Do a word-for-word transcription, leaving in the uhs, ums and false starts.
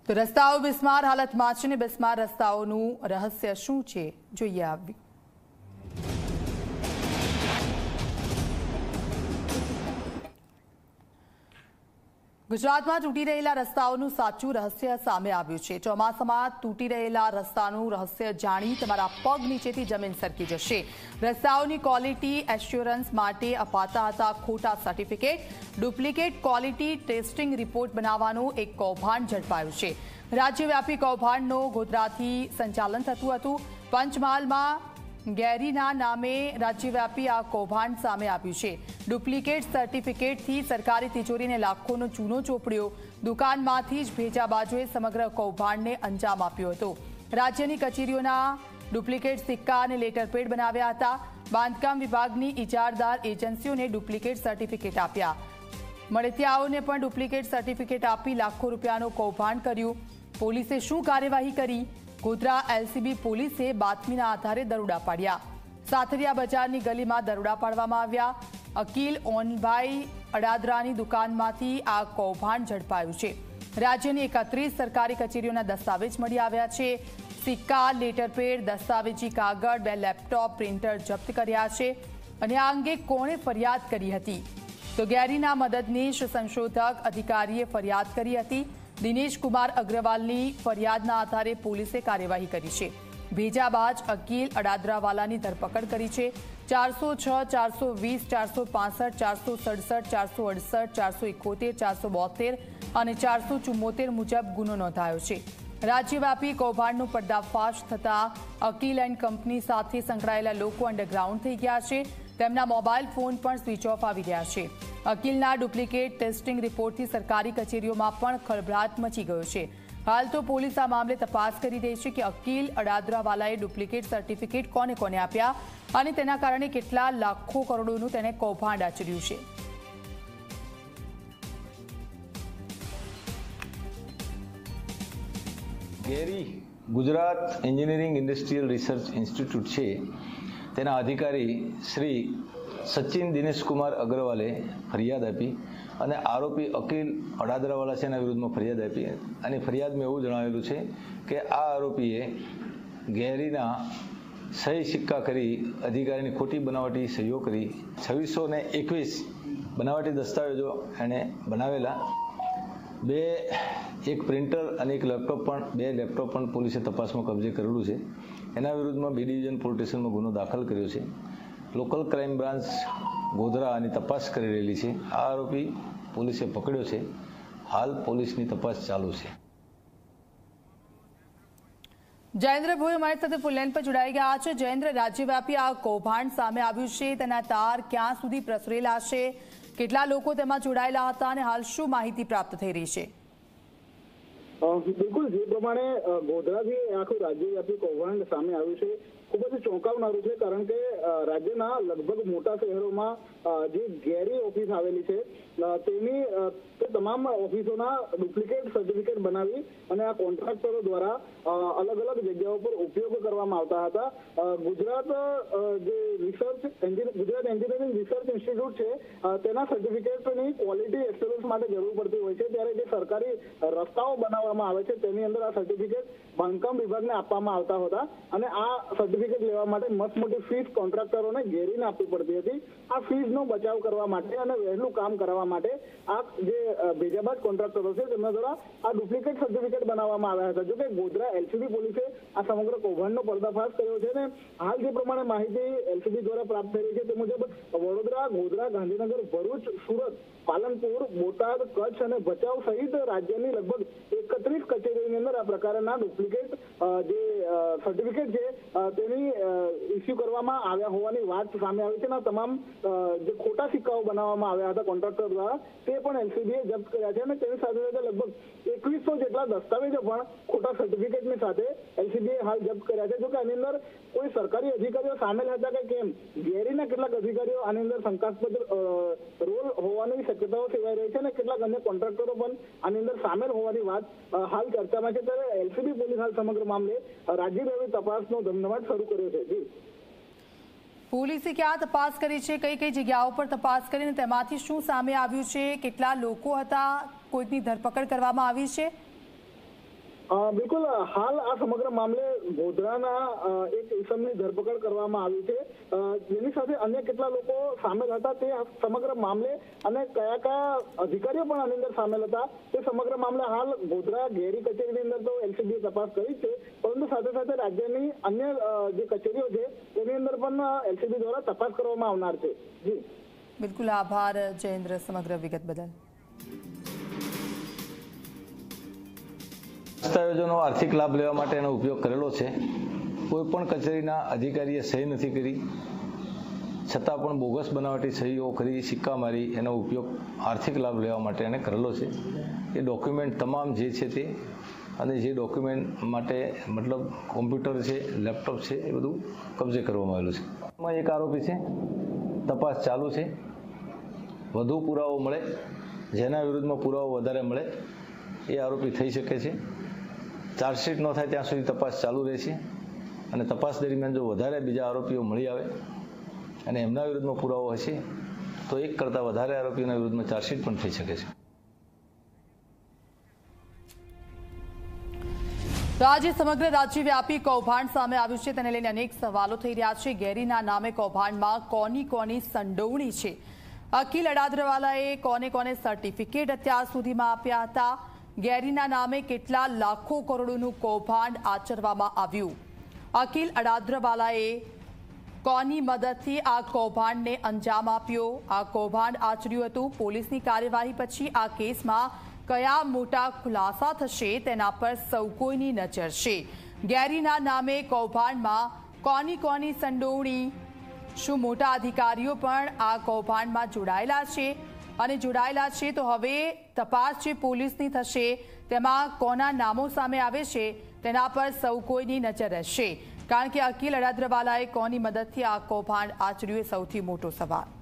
તો રસ્તાઓ બિસ્માર હાલતમાં છે ને બિસ્માર રસ્તાઓનું રહસ્ય શું છે જોઈએ આવી। ગુજરાતમાં તૂટી રહેલા રસ્તાઓનું સાચું રહસ્ય સામે આવ્યું છે। ચોમાસામાં તૂટી રહેલા રસ્તાનું રહસ્ય જાણી તમારા પગ નીચેથી જમીન સરકી જશે। રસ્તાઓની ક્વોલિટી એશ્યોરન્સ માટે અપાતા હતા ખોટા certificate, duplicate quality testing report બનાવવાનું એક કૌભાંડ ઝડપાયું છે। રાજ્યવ્યાપી કૌભાંડનો ગોધરાથી સંચાલન થતું હતું। પંચમહાલમાં ગેરીના નામે રાજ્યવ્યાપી આ કૌભાંડ સામે આવ્યું છે। ડુપ્લિકેટ સર્ટિફિકેટથી સરકારી તિજોરીને લાખોનો ચૂનો ચોપડ્યો। દુકાનમાંથી જ ભેજા બાજુએ સમગ્ર કૌભાંડને અંજામ આપ્યો હતો। રાજ્યની કચેરીઓના ડુપ્લિકેટ સિક્કા અને લેટરપેડ બનાવ્યા હતા। બાંધકામ વિભાગની ઇજારદાર એજન્સીઓને ડુપ્લિકેટ સર્ટિફિકેટ આપ્યા। મળતિયાઓને પણ ડુપ્લિકેટ સર્ટિફિકેટ આપી લાખો રૂપિયાનું કૌભાંડ કર્યું। પોલીસે શું કાર્યવાહી કરી? ગોધરા એલસીબી પોલીસે બાતમીના આધારે દરોડા પાડ્યા। સાથરિયા બજારની ગલીમાં દરોડા પાડવામાં આવ્યા। અકીલ ઓનભાઈ અડાદરાની દુકાનમાંથી આ કૌભાંડ ઝડપાયું છે। રાજ્યની એકત્રીસ સરકારી કચેરીઓના દસ્તાવેજ મળી આવ્યા છે। સિક્કા, લેટરપેડ, દસ્તાવેજી કાગળ, બે લેપટોપ, પ્રિન્ટર જપ્ત કર્યા છે। અને આ અંગે કોણે ફરિયાદ કરી હતી? તો ગેરીના મદદનીશ સંશોધક અધિકારીએ ફરિયાદ કરી હતી। દિનેશ કુમાર અગ્રવાલની ફરિયાદના આધારે પોલીસે કાર્યવાહી કરી છે। ભેજાબાજ અકીલ અડાદરાવાલાની ધરપકડ કરી છે। ચારસો છ, ચારસો વીસ, ચારસો પાસઠ, ચારસો સડસઠ, ચારસો અડસઠ, ચારસો એકોતેર, ચારસો બોતેર અને ચારસો ચુમ્મોતેર મુજબ ગુનો નોંધાયો છે। રાજ્યવ્યાપી કૌભાંડનો પર્દાફાશ થતાં અકીલ એન્ડ કંપની સાથે સંકળાયેલા લોકો અંડરગ્રાઉન્ડ થઈ ગયા છે। તેમના મોબાઈલ ફોન પણ સ્વિચ ઓફ આવી રહ્યા છે। અકીલના ડુપ્લિકેટ ટેસ્ટિંગ રિપોર્ટથી સરકારી કચેરીઓમાં પણ ખળભળાટ મચી ગયો છે। હાલ તો પોલીસ આ મામલે તપાસ કરી રહી છે કે અકીલ અડાદરાવાલાએ ડુપ્લિકેટ સર્ટિફિકેટ કોને કોને આપ્યા અને તેના કારણે કેટલા લાખો કરોડોનું તેને કૌભાંડ આચર્યું છે। GERI Gujarat Engineering Industrial Research Institute છે તેના અધિકારી શ્રી સચિન દિનેશ કુમાર અગ્રવાલે ફરિયાદ આપી અને આરોપી અકીલ અડાદરાવાલા છે એના વિરુદ્ધમાં ફરિયાદ આપી। અને ફરિયાદમાં એવું જણાવેલું છે કે આ આરોપીએ ગેરીના સહી સિક્કા કરી અધિકારીની ખોટી બનાવટી સહીઓ કરી છવ્વીસો ને એકવીસ બનાવટી દસ્તાવેજો એણે બનાવેલા। બે એક પ્રિન્ટર અને એક લેપટોપ પણ બે લેપટોપ પણ પોલીસે તપાસમાં કબજે કરેલું છે। એના વિરુદ્ધમાં બી ડિવિઝન પોલીસ સ્ટેશનમાં ગુનો દાખલ કર્યો છે। લોકલ ક્રાઇમ બ્રાન્ચ ગોધરા આની તપાસ કરી રહેલી છે। આ આરોપી પોલીસે પકડ્યો છે। હાલ પોલીસની તપાસ ચાલુ છે। જયેન્દ્ર ભોઈ અમારી સાથે ફૂલલાઈન પર જોડાઈ ગયા છે। જયેન્દ્ર, રાજ્યવ્યાપી આ કૌભાંડ સામે આવ્યું છે, તેના તાર ક્યાં સુધી પ્રસરેલા છે? કેટલા લોકો તેમાં જોડાયેલા હતા અને હાલ શું માહિતી પ્રાપ્ત થઈ રહી છે? બિલકુલ, જે પ્રમાણે ગોધરાથી આખું રાજ્યવ્યાપી કૌભાંડ સામે આવ્યું છે ખૂબ જ ચોંકાવનારું છે। કારણ કે રાજ્યના લગભગ મોટા શહેરોમાં જે ગેરી ઓફિસ આવેલી છે તેની તે તમામ ઓફિસોના ડુપ્લિકેટ સર્ટિફિકેટ બનાવી અને આ કોન્ટ્રાક્ટરો દ્વારા અલગ અલગ જગ્યાઓ પર ઉપયોગ કરવામાં આવતા હતા। ગુજરાત જે research Gujarat Engineering Research Institute છે તેના સર્ટિફિકેટની ક્વોલિટી એશ્યોરન્સ માટે જરૂર પડતી હોય છે, ત્યારે જે સરકારી રસ્તાઓ બનાવવામાં આવે છે તેની અંદર આ સર્ટિફિકેટ બાંધકામ વિભાગને આપવામાં આવતા હતા અને આ સર્ટિફિકેટ લેવા માટે મસ્ત મોટી ફીસ કોન્ટ્રાક્ટરોને ઘેરીને આપવી પડતી હતી। આ ફીસનો બચાવ કરવા માટે અને વહેલું કામ કરવા માટે આ જે ભેજાબાજ કોન્ટ્રાક્ટરો છે તેમના દ્વારા આ ડુપ્લિકેટ સર્ટિફિકેટ બનાવવામાં આવ્યા હતા। જોકે ગોધરા એલસીબી પોલીસે આ સમગ્ર કૌભાંડનો પર્દાફાશ કર્યો છે અને હાલ જે પ્રમાણે માહિતી એલસીબી દ્વારા પ્રાપ્ત થઈ રહી છે તે મુજબ વડોદરા, ગોધરા, ગાંધીનગર, ભરૂચ, સુરત, પાલનપુર, બોટાદ, કચ્છ અને ભચાઉ સહિત રાજ્યની લગભગ એકત્રીસ કચેરીઓની અંદર આ પ્રકારના ડુપ્લિકેટ જે સર્ટિફિકેટ છે તેની ઇસ્યુ કરવામાં આવ્યા હોવાની વાત સામે આવી છે। તમામ જે ખોટા સિક્કાઓ બનાવવામાં આવ્યા હતા કોન્ટ્રાક્ટર દ્વારા તે પણ એલસીબીએ જપ્ત કર્યા છે અને તેની સાથે સાથે લગભગ એકવીસો જેટલા દસ્તાવેજો પણ ખોટા સર્ટિફિકેટની સાથે એલસીબીએ હાલ જપ્ત કર્યા છે। જો કે આની અંદર કોઈ સરકારી અધિકારીઓ સામેલ હતા કે કેમ, ગેરીના કેટલાક અધિકારીઓ આની અંદર શંકાસ્પદ રોલ હોવાની શક્યતાઓ સેવાઈ રહી છે અને કેટલાક અન્ય કોન્ટ્રાક્ટરો પણ આની અંદર સામેલ હોવાની વાત હાલ ચર્ચામાં છે। ત્યારે એલસીબી પોલીસ હાલ સમગ્ર મામલે રાજ્યવ્યાપી તપાસનો ધમધમાટ શરૂ કર્યો છે। જી, પોલીસે ક્યાં તપાસ કરી છે? કઈ કઈ જગ્યાઓ પર તપાસ કરીને તેમાંથી શું સામે આવ્યું છે? કેટલા લોકો હતા? કોઈની ધરપકડ કરવામાં આવી છે? બિલકુલ, હાલ આ સમગ્ર મામલે ગોધરાના એક ઇસમની ધરપકડ કરવામાં આવી છે, જેની સાથે અન્ય કેટલા લોકો સામેલ હતા તે સમગ્ર મામલે અને કયા કયા અધિકારીઓ પણ આની અંદર સામેલ હતા તે સમગ્ર મામલે હાલ ગોધરા ગેરી કચેરીની અંદર તો એલસીબીએ તપાસ કરી છે, પરંતુ સાથે સાથે રાજ્યની અન્ય જે કચેરીઓ છે તેની અંદર પણ એલસીબી દ્વારા તપાસ કરવામાં આવનાર છે. જી બિલકુલ, આભાર જયેન્દ્ર સમગ્ર વિગત બદલ. દસ્તાવેજોનો આર્થિક લાભ લેવા માટે એનો ઉપયોગ કરેલો છે. કોઈ પણ કચેરીના અધિકારીએ સહી નથી કરી, છતાં પણ બોગસ બનાવટી સહીઓ કરી, સિક્કા મારી એનો ઉપયોગ આર્થિક લાભ લેવા માટે એને કરેલો છે. એ ડોક્યુમેન્ટ તમામ જે છે તે અને જે ડોક્યુમેન્ટ માટે મતલબ કોમ્પ્યુટર છે, લેપટોપ છે, એ બધું કબજે કરવામાં આવેલું છે. એમાં એક આરોપી છે, તપાસ ચાલુ છે. વધુ પુરાવો મળે, જેના વિરુદ્ધમાં પુરાવો વધારે મળે એ આરોપી થઈ શકે છે. ચાર્જશીટ ન થાય ત્યાં સુધી તપાસ ચાલુ રહેશે અને તપાસ દરમિયાન જો વધારે બીજા આરોપીઓ મળી આવે અને એમના વિરુદ્ધમાં પુરાવો હશે તો એક કરતાં વધારે આરોપીઓના વિરુદ્ધમાં ચાર્જશીટ પણ થઈ શકે છે. તો આજે સમગ્ર રાજ્યવ્યાપી કૌભાંડ સામે આવ્યું છે, તેને લઈને અનેક સવાલો થઈ રહ્યા છે. ગેરીના નામે કૌભાંડમાં કોની કોની સંડોવણી છે? અકિલ અડાદ્રવાલાએ કોને કોને સર્ટિફિકેટ અત્યાર સુધીમાં આપ્યા હતા? ગેરીના નામે કેટલા લાખો કરોડોનું કૌભાંડ આચરવામાં આવ્યું? અકિલ અડાદ્રવાલાએ કોની મદદથી આ કૌભાંડને અંજામ આપ્યો? આ કૌભાંડ આચર્યું હતું. પોલીસની કાર્યવાહી પછી આ કેસમાં કયા મોટા ખુલાસા થશે તેના પર સૌ કોઈની નજર છે. ગેરીના નામે કૌભાંડમાં કોની કોની સંડોવણી? શું મોટા અધિકારીઓ પણ આ કૌભાંડમાં જોડાયેલા છે? અને જોડાયેલા છે તો હવે તપાસ જે પોલીસની થશે તેમાં કોના નામો સામે આવે છે તેના પર સૌ કોઈની નજર રહેશે, કારણ કે અકિલ અડાદ્રવાલાએ કોની મદદથી આ કૌભાંડ આચર્યું એ સૌથી મોટો સવાલ.